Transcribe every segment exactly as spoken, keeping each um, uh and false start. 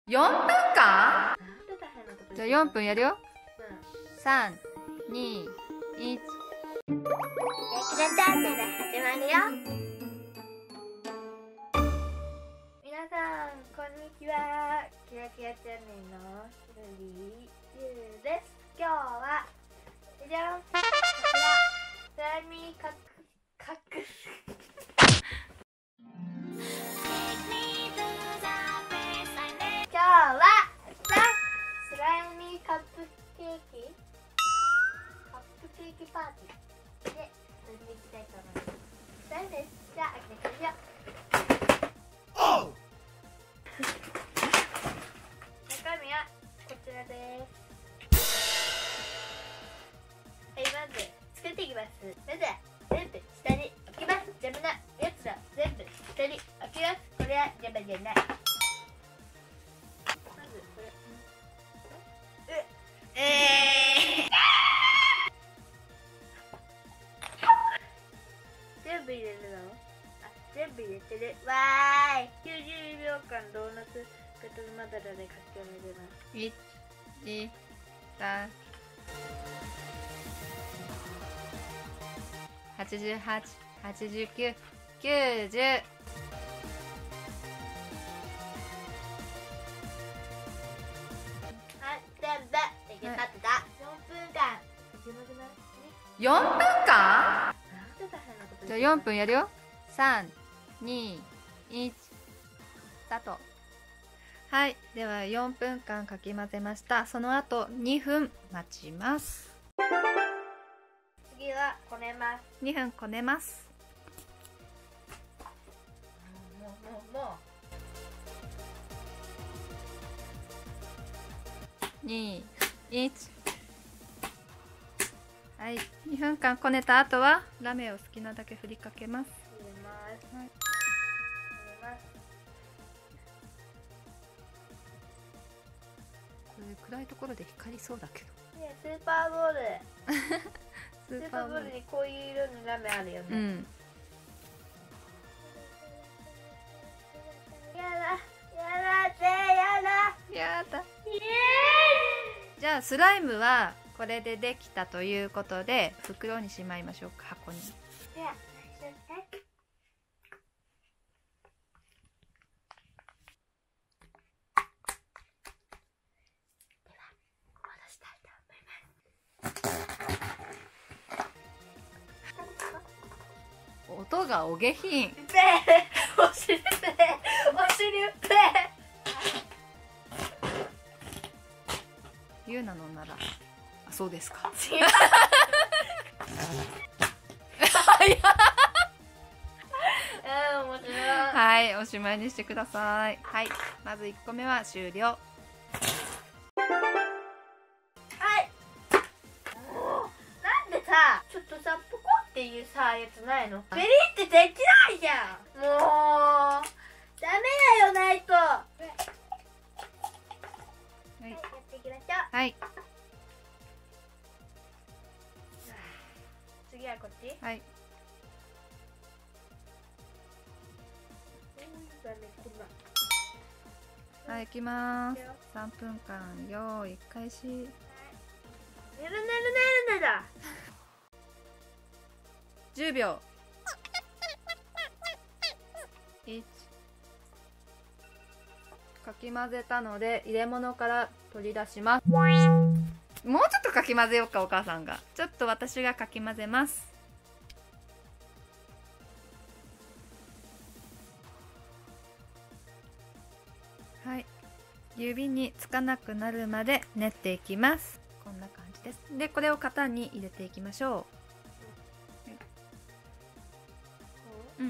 よんぷんかん？ なんで大変なことじゃあよんぷんやるよ。 うん。 さん、に、いち。 焼きのチャンネル始まるよ。皆さんこんにちは。キラキラチャンネルのひろりゆうです。今日はじゃん、こちらスライミーかくかく今日はスライミーカップケーキカップケーキパーティーで進んでいきたいと思います。そうです。じゃあ開けてみよう。中身はこちらです。はい、まず作っていきます。まずは全部下に置きます。邪魔なやつは全部下に置きます。これは邪魔じゃない。まずこれええー、全部入れるの？あ、全部入れてる。わーい。きゅうじゅうびょうかんドーナツガトルマダラで書き込めてます。 いち、に、さん、はちじゅうはち、はちじゅうきゅう、きゅうじゅう。 はい、全部できました。よんぷんかん。 よんぷんかん？ なんで大変なことじゃあよんぷんやるよ。さん、に、いち、スタート。はい、ではよんぷんかんかき混ぜました。その後にふん待ちます。 次はこねます。 にふんこねます。 もうもうもうに、いち。はい、にふんかんこねた後はラメを好きなだけ振りかけます。 入れます。 はい、 入れます。 これ暗いところで光りそうだけど。 ね、スーパーボール。 ススーパーボールにこういう色のラメあるよね。 うん。 やだ、やだって、やだ。 やだ。 イエじゃあスライムはこれでできたということで袋にしまいましょうか。箱に。 ーイ。では、最初に戻したいと思います。 音がお下品。 ペー、お尻ペー、お尻ペゆうなのなら、あ、そうですか。 ー。違う。うん、面白い。 はい、おしまいにしてください。はい、まずいっこめは終了。 はい。もうなんでさ、ちょっとさ、ポコっていうさ、やつないの？ベリってできないじゃん。もうダメだよ、ないと。はい、やっていきましょう。 はい、 次はこっち。 はい、 ダメ、こんな。 はい、いきます。さんぷんかん、用意開始。 ねるねるねるねだ。 じゅうびょう。いち。かき混ぜたので入れ物から取り出します。もうちょっとかき混ぜようか、お母さんが。ちょっと私がかき混ぜます。はい、指につかなくなるまで練っていきます。こんな感じです。でこれを型に入れていきましょう。うん、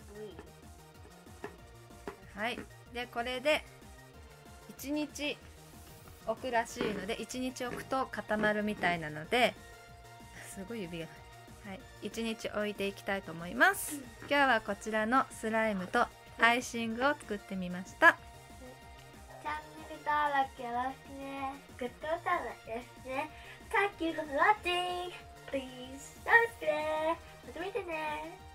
はい、でこれでいちにち置くらしいので、いちにち置くと固まるみたいなので、すごい指が、はい、いちにち置いていきたいと思います。今日はこちらのスライムとアイシングを作ってみました。 チャンネル登録よろしくね。グッドボタンですね。Thank you for watching. Please subscribe. また見てね。